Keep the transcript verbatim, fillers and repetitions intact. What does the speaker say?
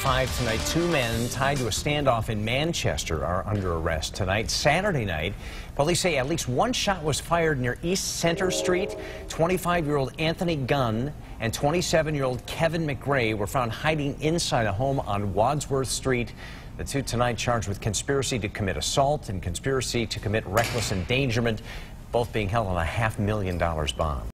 five tonight. Two men tied to a standoff in Manchester are under arrest tonight. Saturday night, police say at least one shot was fired near East Center Street. twenty-five-year-old Anthony Gunn and twenty-seven-year-old Kevin McRae were found hiding inside a home on Wadsworth Street. The two tonight charged with conspiracy to commit assault and conspiracy to commit reckless endangerment, both being held on a half million dollars bond.